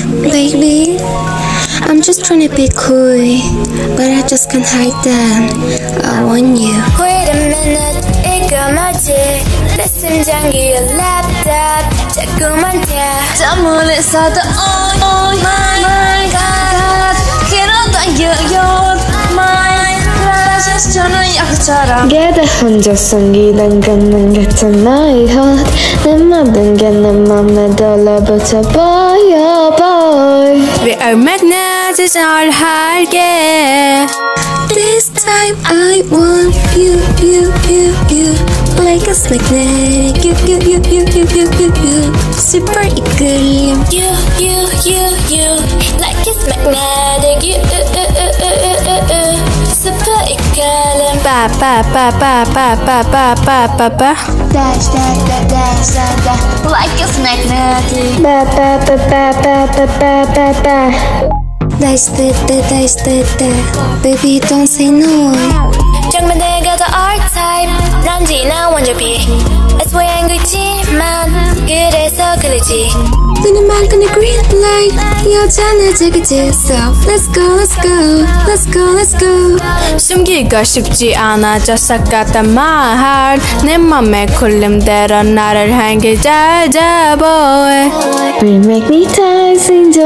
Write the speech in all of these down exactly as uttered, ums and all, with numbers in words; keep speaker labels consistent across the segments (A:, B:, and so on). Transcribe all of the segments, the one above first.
A: Baby, I'm just trying to be cool, but I just can't hide that I want you.
B: Wait a minute, 이거 뭐지? 내 심장이 laptop 자꾸만 튀어
C: 땀물에서도 oh, oh my, my god 길어도 you're my precious 저는 약처럼
D: 게다 혼자 성기단 걷는 같은 my heart 내 모든 게 내 맘에 달라붙어 보여 boy
C: We are magnets 잘할게
A: This time I want you, you, you, you. Like a magnetic, you, you, you, you, you, you, you, you. Super 이끌림.
B: You, you, you, you Like it's magnetic You, uh, uh, uh, uh, uh, uh. Super 이끌림
C: Pa pa pa pa pa pa pa pa pa pa
B: Dash, dash, dash, dash, dash, dash Like it's magnetic
D: ba ba ba ba ba ba ba ba ba
A: Dash, da, da, dash, da, da. Baby, don't say no.
B: 정말 내가 더 R-type 난 지나 원조비 애초엔 그렇지만 그래서 그러지
A: 눈은 맑은 내 green light 여자는 저기지 So let's go, let's go Let's go, let's go
C: 숨기가 쉽지 않아져서 같단 my heart 내 맘에 굴림대로 나를 향해 잘 잡아
D: We make me tight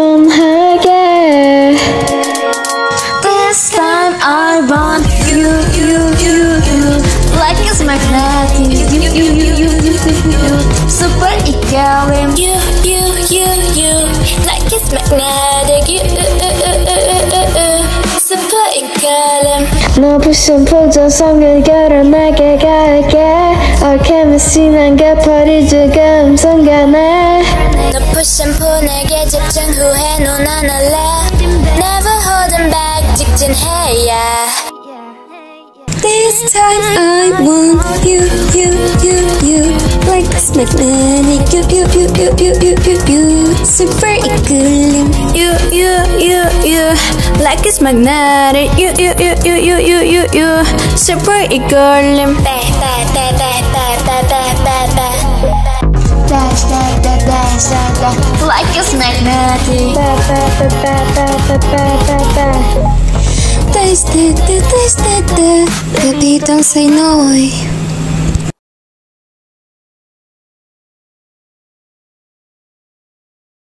D: 생존하게
C: This time I want you, you, you, you Like it's magnetic You, you, you, you, you, you, you Super 이끌림
B: You, you, you, you Like it's magnetic You, uh, uh, uh, uh, uh, uh. Super 이끌림
D: 너 부신 포저 성결결을 내게 갈게 Alchemistry 남겨버리 지금 순간에
B: 너 push pull 내게 집중 후에 눈 안 할래 Never holding back 직진해야
A: This time I want you, you, you, you. Like this magnetic, you, you, you, you, you, you, you, you. Super 이끌림.
C: You, you, you, you Like it's magnetic You, you, you, you, you, you, you, you Super 이끌림
B: 빼빼빼빼빼빼빼빼빼 Dash, dash, dash, dash, dash Like it's magnetic
D: ba ba ba ba ba ba ba ba
A: Dash, da, da, dash, da, da. Baby, don't say no.